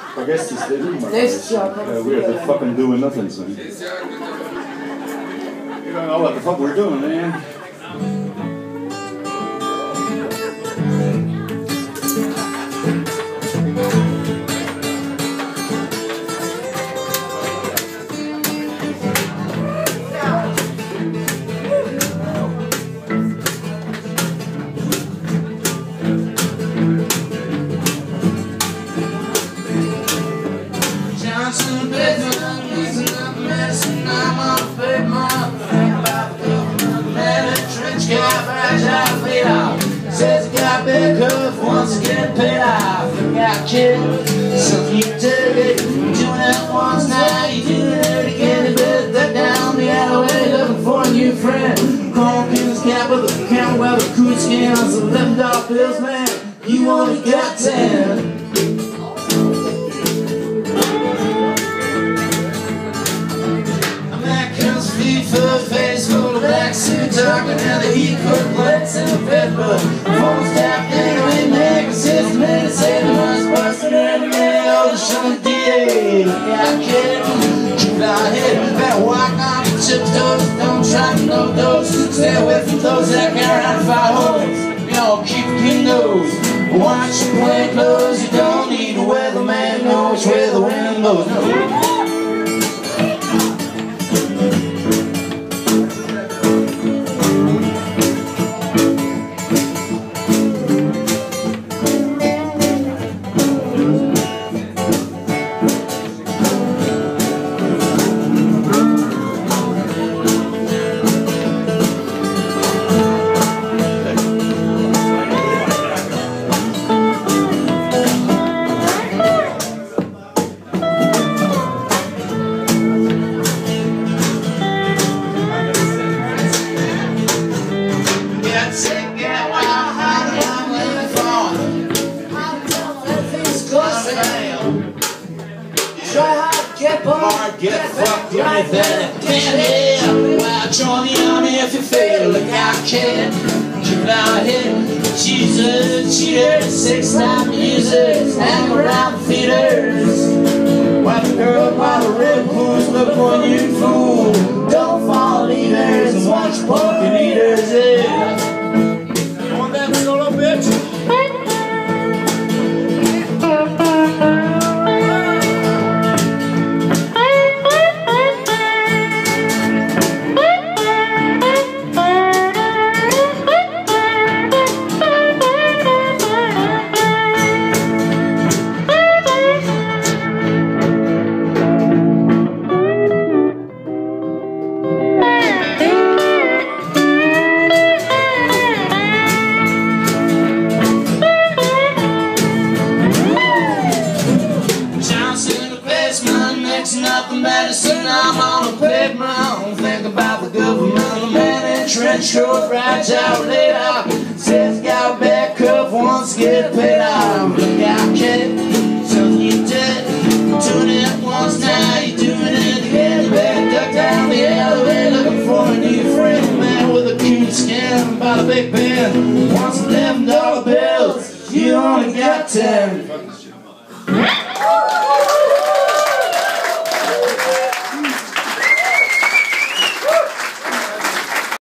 Vergesst es, der Lügen. Nächstes Jahr kommt es We're wieder. the fucking doing nothing, son. You don't know what the fuck we're doing, man. Says he got big cuff, wants to get paid off. Got kid, something you did it. Doing it once now, you doing it again. You better duck down the alleyway looking for a new friend. Corn King's cap with a count where the cool skin on some $11 bills, man. You only got 10. Face full of black suit, talking how the heat could blitz in the bed, but phone's tapped in we make a 6 minutes, say the one's busted in the middle, the showing DA. Yeah, kid, keep out here, better walk on the tiptoes, don't try to no dose, stay away from those that carry around 5 holes. You know, keep a keen nose, watch your plain clothes, you don't need a weatherman, know which way the wind blows. No. Get fucked anything can help. Well, join the army if you fail. Look out, kid. Keep it out here. Jesus, cheaters, 6-9 users, hang around the feeders. While the girl by the red pools look for you, fool. Don't follow leaders and watch pumpkin eaters. Yeah. Want that solo bitch? Nothing medicine, I'm on the pavement. I don't think about the government. The man in trench coat rides out late out. Says he got a bad cuff, wants to get paid out. Look out, kid, something you did. Doing it once now, you doing it again. You better duck down the alleyway looking for a new friend. Man with a cute skin by the big pen wants $11 bills. You only got 10.